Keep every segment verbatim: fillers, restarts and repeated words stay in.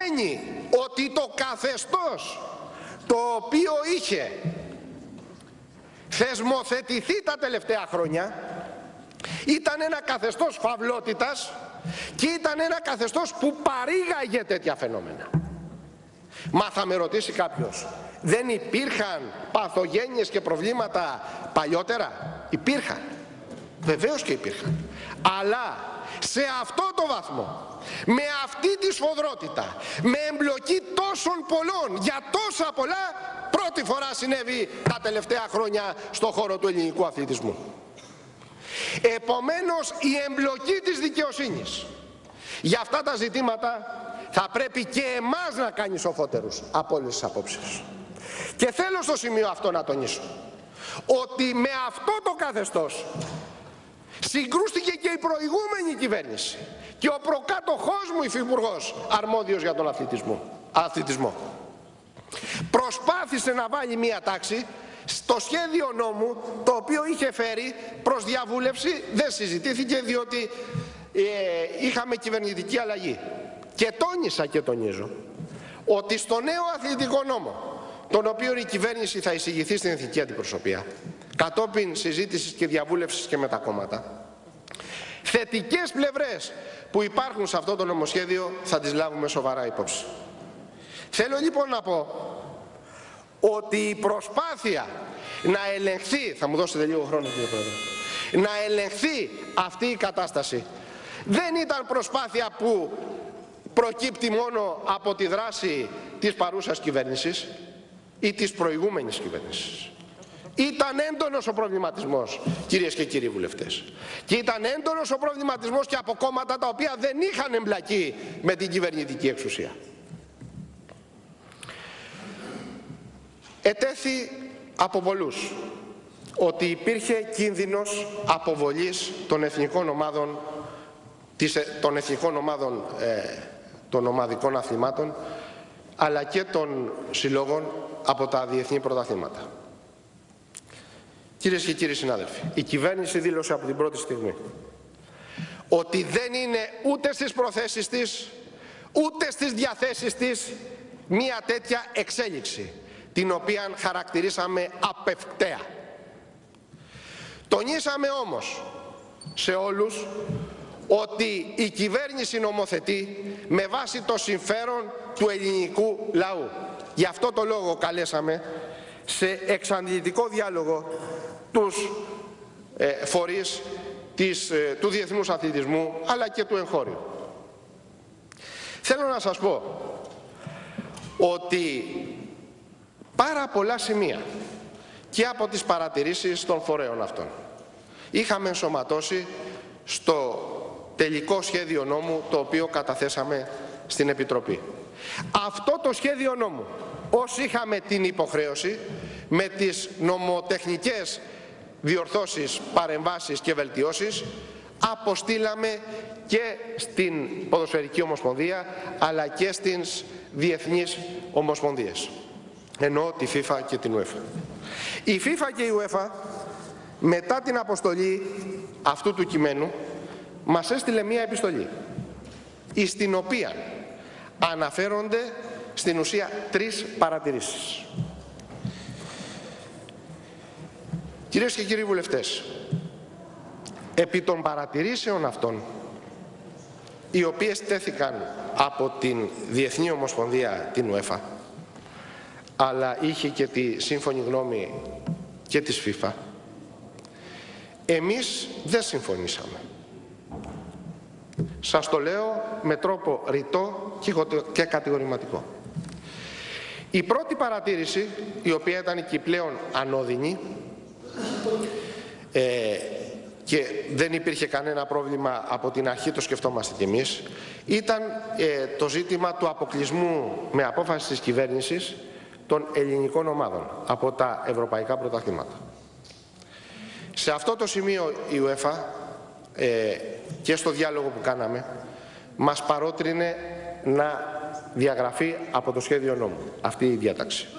σημαίνει ότι το καθεστώς το οποίο είχε θεσμοθετηθεί τα τελευταία χρόνια ήταν ένα καθεστώς φαυλότητας και ήταν ένα καθεστώς που παρήγαγε τέτοια φαινόμενα. Μα θα με ρωτήσει κάποιος, δεν υπήρχαν παθογένειες και προβλήματα παλιότερα? Υπήρχαν, βεβαίως και υπήρχαν, αλλά σε αυτό το βαθμό, με αυτή τη σφοδρότητα, με εμπλοκή τόσων πολλών, για τόσα πολλά, πρώτη φορά συνέβη τα τελευταία χρόνια στον χώρο του ελληνικού αθλητισμού. Επομένως, η εμπλοκή της δικαιοσύνης για αυτά τα ζητήματα θα πρέπει και εμάς να κάνει σοφότερους από όλες τις απόψεις. Και θέλω στο σημείο αυτό να τονίσω ότι με αυτό το καθεστώς συγκρούστηκε και η προηγούμενη κυβέρνηση και ο προκάτοχός μου υφυπουργός αρμόδιος για τον αθλητισμό. αθλητισμό. Προσπάθησε να βάλει μία τάξη στο σχέδιο νόμου το οποίο είχε φέρει προς διαβούλευση, δεν συζητήθηκε διότι ε, είχαμε κυβερνητική αλλαγή. Και τόνισα και τονίζω ότι στο νέο αθλητικό νόμο, τον οποίο η κυβέρνηση θα εισηγηθεί στην εθνική αντιπροσωπεία, κατόπιν συζήτησης και διαβούλευσης και με τα κόμματα, θετικές πλευρές που υπάρχουν σε αυτό το νομοσχέδιο θα τις λάβουμε σοβαρά υπόψη. Θέλω λοιπόν να πω ότι η προσπάθεια να ελεγχθεί, θα μου δώσετε λίγο χρόνο κύριε Πρόεδρε, να ελεγχθεί αυτή η κατάσταση δεν ήταν προσπάθεια που προκύπτει μόνο από τη δράση της παρούσας κυβέρνησης ή της προηγούμενης κυβέρνησης. Ήταν έντονος ο προβληματισμός, κυρίες και κύριοι βουλευτές. Και ήταν έντονος ο προβληματισμός και από κόμματα τα οποία δεν είχαν εμπλακεί με την κυβερνητική εξουσία. Ετέθη από πολλούς ότι υπήρχε κίνδυνος αποβολής των εθνικών ομάδων, των εθνικών ομάδων ε, των ομαδικών αθλημάτων αλλά και των συλλόγων από τα διεθνή πρωταθλήματα. Κυρίες και κύριοι συνάδελφοι, η κυβέρνηση δήλωσε από την πρώτη στιγμή ότι δεν είναι ούτε στις προθέσεις της, ούτε στις διαθέσεις της μία τέτοια εξέλιξη, την οποία χαρακτηρίσαμε απευκταία. Τονίσαμε όμως σε όλους ότι η κυβέρνηση νομοθετεί με βάση το συμφέρον του ελληνικού λαού. Γι' αυτό το λόγο καλέσαμε σε εξαντλητικό διάλογο τους ε, φορείς της, ε, του διεθνούς αθλητισμού αλλά και του εγχώριου. Θέλω να σας πω ότι πάρα πολλά σημεία και από τις παρατηρήσεις των φορέων αυτών είχαμε ενσωματώσει στο τελικό σχέδιο νόμου το οποίο καταθέσαμε στην Επιτροπή. Αυτό το σχέδιο νόμου, όσοι είχαμε την υποχρέωση με τις νομοτεχνικές διορθώσεις, παρεμβάσεις και βελτιώσεις, αποστήλαμε και στην Ποδοσφαιρική Ομοσπονδία αλλά και στις διεθνείς ομοσπονδίες, εννοώ τη FIFA και την UEFA. Η FIFA και η UEFA μετά την αποστολή αυτού του κειμένου μας έστειλε μία επιστολή στην οποία αναφέρονται στην ουσία τρεις παρατηρήσεις. Κυρίες και κύριοι βουλευτές, επί των παρατηρήσεων αυτών, οι οποίες τέθηκαν από την Διεθνή Ομοσπονδία, την UEFA, αλλά είχε και τη σύμφωνη γνώμη και της FIFA, εμείς δεν συμφωνήσαμε. Σας το λέω με τρόπο ρητό και κατηγορηματικό. Η πρώτη παρατήρηση, η οποία ήταν και πλέον ανώδυνη ε, και δεν υπήρχε κανένα πρόβλημα από την αρχή, το σκεφτόμαστε κι εμείς, ήταν ε, το ζήτημα του αποκλεισμού με απόφαση της κυβέρνησης των ελληνικών ομάδων από τα ευρωπαϊκά πρωταθλήματα. Σε αυτό το σημείο η UEFA ε, και στο διάλογο που κάναμε μας παρότρινε να διαγραφεί από το σχέδιο νόμου αυτή η διάταξη.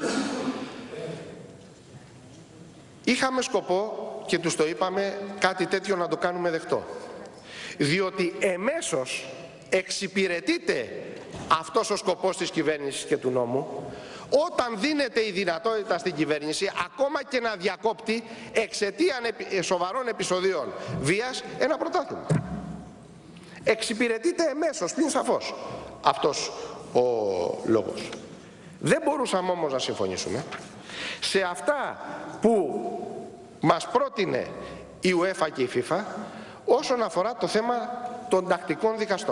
Είχαμε σκοπό και τους το είπαμε κάτι τέτοιο να το κάνουμε δεκτό, διότι εμέσως εξυπηρετείται αυτός ο σκοπός της κυβέρνησης και του νόμου, όταν δίνεται η δυνατότητα στην κυβέρνηση ακόμα και να διακόπτει εξαιτία σοβαρών επεισοδίων βίας ένα πρωτάθλημα. Εξυπηρετείται εμέσως, πλην σαφώς, αυτός ο λόγος. Δεν μπορούσαμε όμως να συμφωνήσουμε σε αυτά που μας πρότεινε η UEFA και η FIFA όσον αφορά το θέμα των τακτικών δικαστών.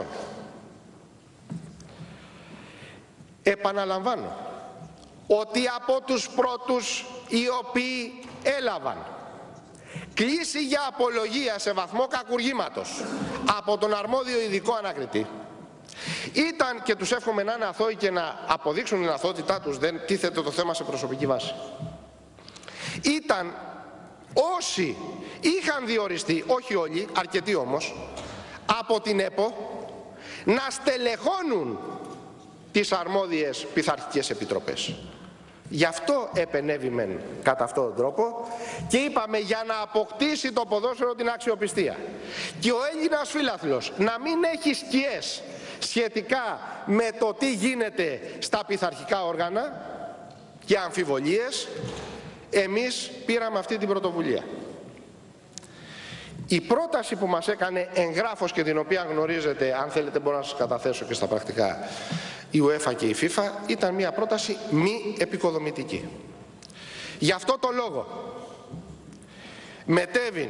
Επαναλαμβάνω ότι από τους πρώτους οι οποίοι έλαβαν κλήση για απολογία σε βαθμό κακουργήματος από τον αρμόδιο ειδικό ανακριτή ήταν, και τους εύχομαι να είναι αθώοι και να αποδείξουν την αθωότητά τους, δεν τίθεται το θέμα σε προσωπική βάση, ήταν όσοι είχαν διοριστεί, όχι όλοι, αρκετοί όμως, από την ΕΠΟ να στελεχώνουν τις αρμόδιες πειθαρχικές επιτροπές. Γι' αυτό επενέβη μεν κατά αυτόν τον τρόπο και είπαμε, για να αποκτήσει το ποδόσφαιρο την αξιοπιστία και ο Έλληνας φίλαθλος να μην έχει σκιές σχετικά με το τι γίνεται στα πειθαρχικά όργανα και αμφιβολίες, εμείς πήραμε αυτή την πρωτοβουλία. Η πρόταση που μας έκανε εγγράφος και την οποία γνωρίζετε, αν θέλετε μπορώ να σας καταθέσω και στα πρακτικά, η UEFA και η FIFA, ήταν μια πρόταση μη επικοδομητική. Γι' αυτό το λόγο μετέβην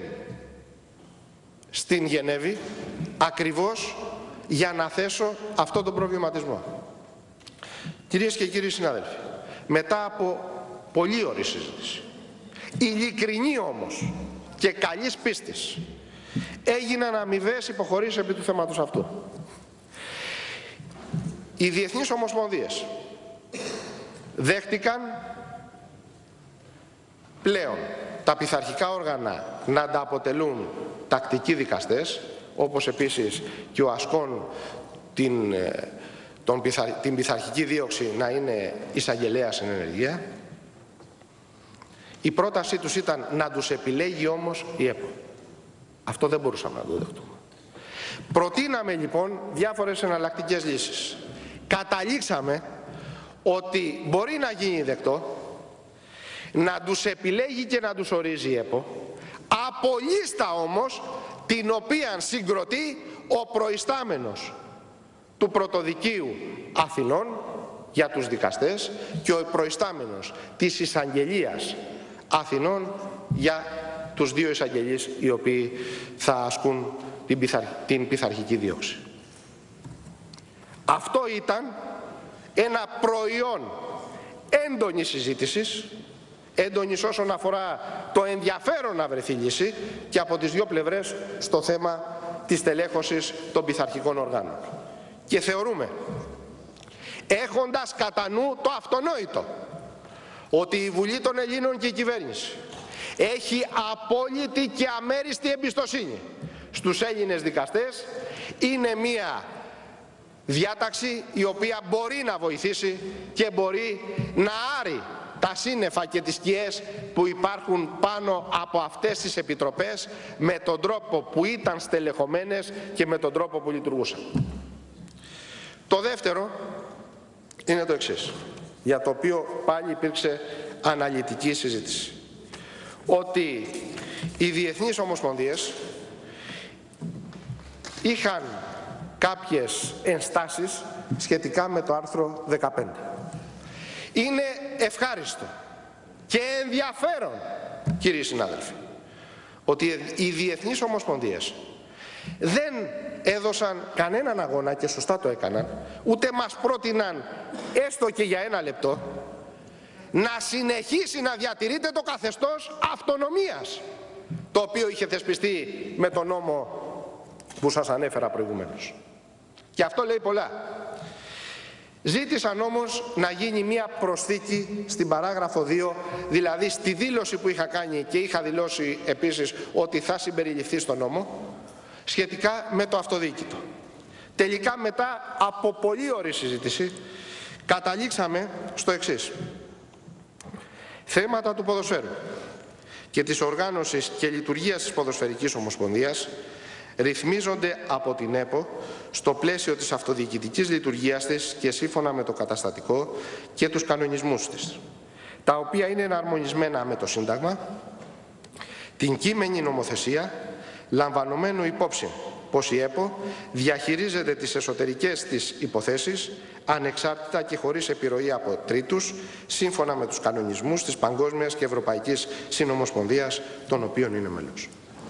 στην Γενέβη ακριβώς για να θέσω αυτό τον προβληματισμό. Κυρίες και κύριοι συνάδελφοι, μετά από πολλή ώρη συζήτηση, ειλικρινή όμως και καλής πίστης, έγιναν αμοιβές υποχωρήσεις επί του θέματος αυτού. Οι διεθνείς ομοσπονδίες δέχτηκαν πλέον τα πειθαρχικά όργανα να ανταποτελούν τακτικοί δικαστές, όπως επίσης και ο ασκών την, τον, την πειθαρχική δίωξη να είναι εισαγγελέας εν ενεργεία. Η πρότασή τους ήταν να τους επιλέγει όμως η ΕΠΟ. Αυτό δεν μπορούσαμε να το δεχτούμε. Προτείναμε λοιπόν διάφορες εναλλακτικές λύσεις. Καταλήξαμε ότι μπορεί να γίνει δεκτό να τους επιλέγει και να τους ορίζει η ΕΠΟ, από λίστα όμως την οποία συγκροτεί ο προϊστάμενος του Πρωτοδικείου Αθηνών για τους δικαστές και ο προϊστάμενος της Εισαγγελίας Αθηνών για τους δύο εισαγγελείς οι οποίοι θα ασκούν την, πειθαρ... την πειθαρχική δίωξη. Αυτό ήταν ένα προϊόν έντονης συζήτησης, έντονης όσον αφορά το ενδιαφέρον να βρεθεί λύση και από τις δύο πλευρές στο θέμα της τελέχωσης των πειθαρχικών οργάνων. Και θεωρούμε, έχοντας κατά νου το αυτονόητο, ότι η Βουλή των Ελλήνων και η κυβέρνηση έχει απόλυτη και αμέριστη εμπιστοσύνη στους Έλληνες δικαστές, είναι μία διάταξη η οποία μπορεί να βοηθήσει και μπορεί να άρει τα σύννεφα και τις σκιές που υπάρχουν πάνω από αυτές τις επιτροπές με τον τρόπο που ήταν στελεχωμένες και με τον τρόπο που λειτουργούσαν. Το δεύτερο είναι το εξής, για το οποίο πάλι υπήρξε αναλυτική συζήτηση. Ότι οι διεθνείς ομοσπονδίες είχαν κάποιες ενστάσεις σχετικά με το άρθρο δεκαπέντε. Είναι ευχάριστο και ενδιαφέρον, κύριοι συνάδελφοι, ότι οι διεθνείς ομοσπονδίες δεν έδωσαν κανέναν αγώνα, και σωστά το έκαναν, ούτε μας πρότειναν έστω και για ένα λεπτό να συνεχίσει να διατηρείται το καθεστώς αυτονομίας το οποίο είχε θεσπιστεί με τον νόμο που σας ανέφερα προηγουμένως. Και αυτό λέει πολλά. Ζήτησαν όμως να γίνει μία προσθήκη στην παράγραφο δύο, δηλαδή στη δήλωση που είχα κάνει και είχα δηλώσει επίσης ότι θα συμπεριληφθεί στο νόμο, σχετικά με το αυτοδιοίκητο. Τελικά, μετά από πολλή ώρη συζήτηση, καταλήξαμε στο εξής. Θέματα του ποδοσφαίρου και της οργάνωσης και λειτουργίας της Ποδοσφαιρικής Ομοσπονδίας ρυθμίζονται από την ΕΠΟ στο πλαίσιο της αυτοδιοικητικής λειτουργίας της και σύμφωνα με το καταστατικό και τους κανονισμούς της, τα οποία είναι εναρμονισμένα με το Σύνταγμα, την κείμενη νομοθεσία, λαμβανομένου υπόψη πως η ΕΠΟ διαχειρίζεται τις εσωτερικές της υποθέσεις ανεξάρτητα και χωρίς επιρροή από τρίτους, σύμφωνα με τους κανονισμούς της Παγκόσμιας και Ευρωπαϊκής Συνομοσπονδίας, των οποίων είναι μέλος.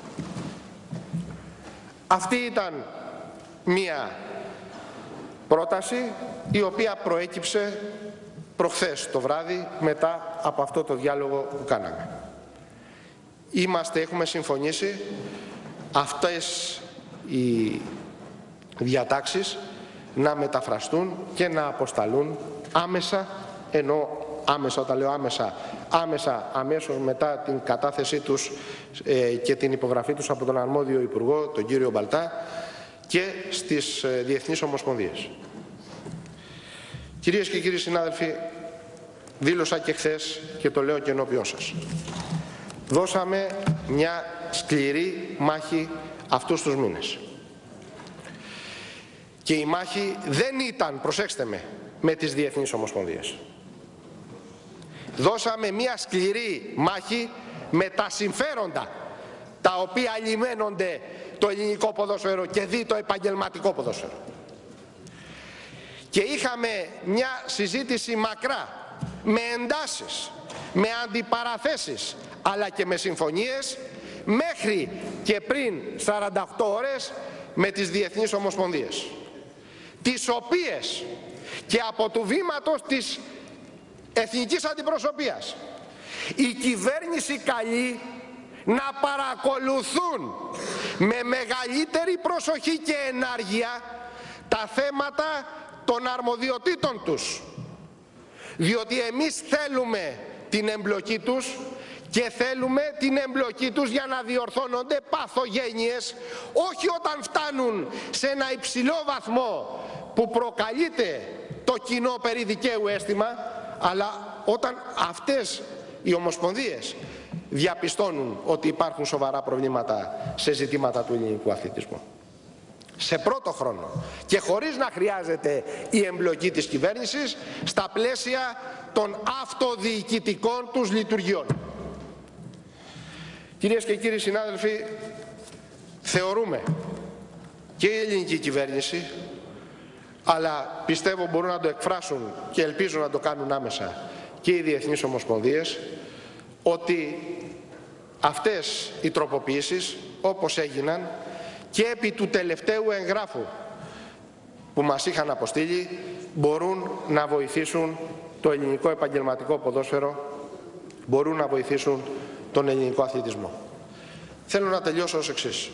Αυτή ήταν μία πρόταση η οποία προέκυψε προχθές το βράδυ μετά από αυτό το διάλογο που κάναμε. Είμαστε, έχουμε συμφωνήσει αυτές οι διατάξεις να μεταφραστούν και να αποσταλούν άμεσα, ενώ άμεσα, όταν λέω άμεσα, άμεσα αμέσως μετά την κατάθεσή τους ε, και την υπογραφή τους από τον αρμόδιο Υπουργό, τον κύριο Μπαλτά, και στις ε, διεθνείς ομοσπονδίες. Κυρίες και κύριοι συνάδελφοι, δήλωσα και χθες και το λέω και ενώπιόν σας. Δώσαμε μια σκληρή μάχη αυτούς τους μήνες. Και η μάχη δεν ήταν, προσέξτε με, με τις διεθνείς ομοσπονδίες. Δώσαμε μια σκληρή μάχη με τα συμφέροντα τα οποία λιμένονται το ελληνικό ποδόσφαιρο και δι το επαγγελματικό ποδόσφαιρο. Και είχαμε μια συζήτηση μακρά, με εντάσεις, με αντιπαραθέσεις, αλλά και με συμφωνίες, μέχρι και πριν σαράντα οκτώ ώρες με τις διεθνείς ομοσπονδίες, τις οποίες και από του βήματος της εθνικής αντιπροσωπείας η κυβέρνηση καλεί να παρακολουθούν με μεγαλύτερη προσοχή και ενάργεια τα θέματα των αρμοδιοτήτων τους, διότι εμείς θέλουμε την εμπλοκή τους και θέλουμε την εμπλοκή τους για να διορθώνονται παθογένειες, όχι όταν φτάνουν σε ένα υψηλό βαθμό που προκαλείται το κοινό περί δικαίου αίσθημα, αλλά όταν αυτές οι ομοσπονδίες διαπιστώνουν ότι υπάρχουν σοβαρά προβλήματα σε ζητήματα του ελληνικού αθλητισμού. Σε πρώτο χρόνο και χωρίς να χρειάζεται η εμπλοκή της κυβέρνησης στα πλαίσια των αυτοδιοικητικών τους λειτουργιών. Κυρίες και κύριοι συνάδελφοι, θεωρούμε και η ελληνική κυβέρνηση, αλλά πιστεύω μπορούν να το εκφράσουν και ελπίζω να το κάνουν άμεσα και οι διεθνείς ομοσπονδίες, ότι αυτές οι τροποποιήσεις, όπως έγιναν και επί του τελευταίου εγγράφου που μας είχαν αποστείλει, μπορούν να βοηθήσουν το ελληνικό επαγγελματικό ποδόσφαιρο, μπορούν να βοηθήσουν τον ελληνικό αθλητισμό. Θέλω να τελειώσω ως εξής.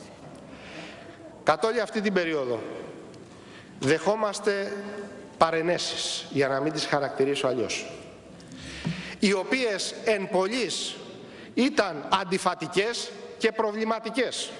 Καθ' όλη αυτή την περίοδο δεχόμαστε παρενέσεις, για να μην τις χαρακτηρίσω αλλιώς, οι οποίες εν πολλοίς ήταν αντιφατικές και προβληματικές.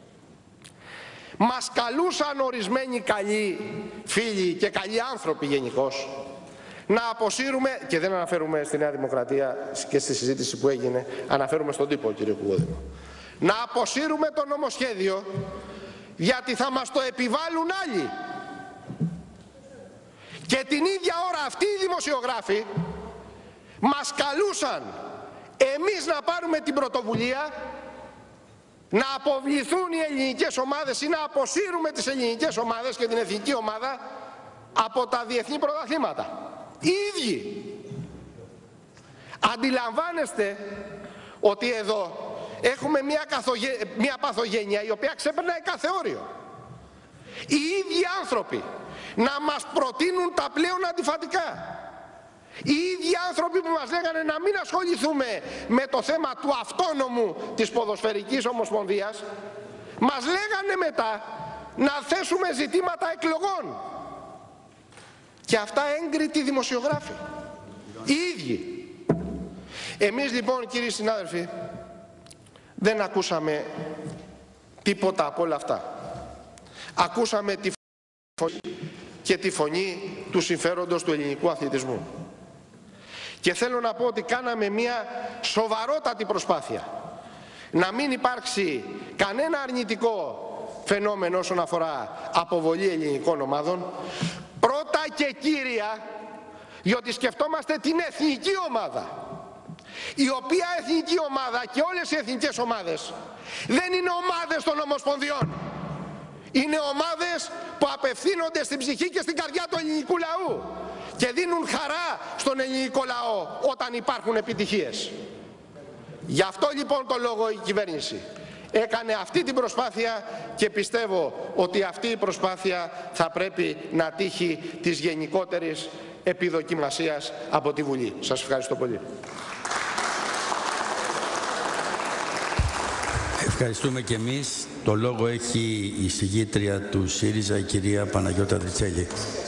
Μας καλούσαν ορισμένοι καλοί φίλοι και καλοί άνθρωποι γενικώς να αποσύρουμε, και δεν αναφέρουμε στη Νέα Δημοκρατία και στη συζήτηση που έγινε, αναφέρουμε στον τύπο, κύριε Κουγόδημο, να αποσύρουμε το νομοσχέδιο γιατί θα μας το επιβάλλουν άλλοι. Και την ίδια ώρα αυτοί οι δημοσιογράφοι μας καλούσαν εμείς να πάρουμε την πρωτοβουλία να αποβληθούν οι ελληνικές ομάδες ή να αποσύρουμε τις ελληνικές ομάδες και την εθνική ομάδα από τα διεθνή πρωταθλήματα. Οι ίδιοι. Αντιλαμβάνεστε ότι εδώ έχουμε μια, καθογε... μια παθογένεια η οποία ξεπερνάει κάθε όριο. Οι ίδιοι άνθρωποι να μας προτείνουν τα πλέον αντιφατικά. Οι ίδιοι άνθρωποι που μας λέγανε να μην ασχοληθούμε με το θέμα του αυτόνομου της Ποδοσφαιρικής Ομοσπονδίας, μας λέγανε μετά να θέσουμε ζητήματα εκλογών. Και αυτά έγκριτοι δημοσιογράφοι. Οι ίδιοι. Εμείς λοιπόν, κύριοι συνάδελφοι, δεν ακούσαμε τίποτα από όλα αυτά. Ακούσαμε τη φωνή και τη φωνή του συμφέροντος του ελληνικού αθλητισμού. Και θέλω να πω ότι κάναμε μια σοβαρότατη προσπάθεια να μην υπάρξει κανένα αρνητικό φαινόμενο όσον αφορά αποβολή ελληνικών ομάδων. Πρώτα και κύρια, διότι σκεφτόμαστε την εθνική ομάδα, η οποία εθνική ομάδα και όλες οι εθνικές ομάδες δεν είναι ομάδες των ομοσπονδιών. Είναι ομάδες που απευθύνονται στην ψυχή και στην καρδιά του ελληνικού λαού και δίνουν χαρά στον ελληνικό λαό όταν υπάρχουν επιτυχίες. Γι' αυτό λοιπόν το λόγο η κυβέρνηση έκανε αυτή την προσπάθεια και πιστεύω ότι αυτή η προσπάθεια θα πρέπει να τύχει της γενικότερης επιδοκιμασίας από τη Βουλή. Σας ευχαριστώ πολύ. Ευχαριστούμε και εμείς. Το λόγο έχει η συγγήτρια του ΣΥΡΙΖΑ, η κυρία Παναγιώτα Τριτσέλη.